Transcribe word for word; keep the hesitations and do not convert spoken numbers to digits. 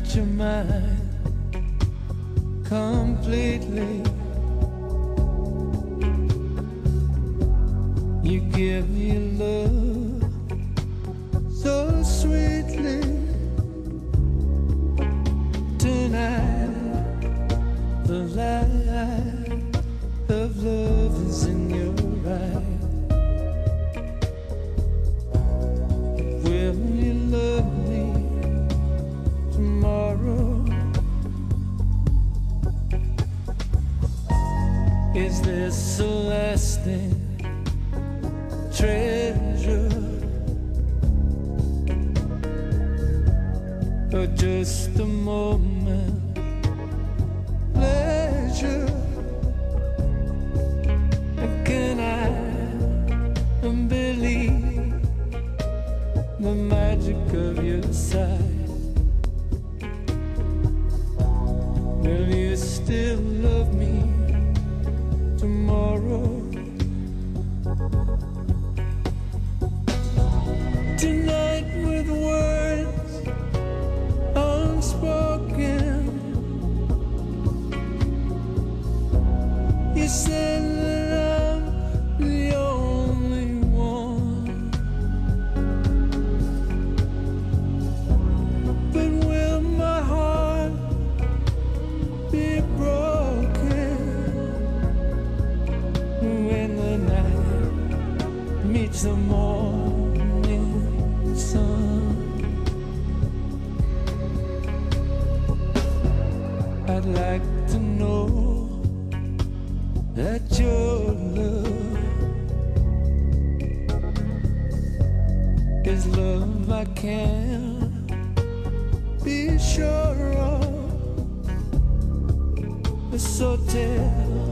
your mind completely. You give me love so sweetly. Tonight, the light of love is in your eyes. Will you love me tomorrow? Is this a lasting treasure, or just a moment pleasure? Can I believe the magic of your sight? Will you still love me tomorrow? Tonight with words unspoken, you said that I'm the only one. But will my heart be broken when the night meets the morning sun? I'd like to know that your love is love I can be sure of. So tell